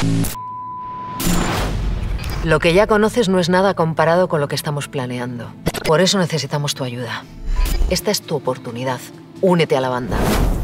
Lo que ya conoces no es nada comparado con lo que estamos planeando. Por eso necesitamos tu ayuda. Esta es tu oportunidad. Únete a la banda.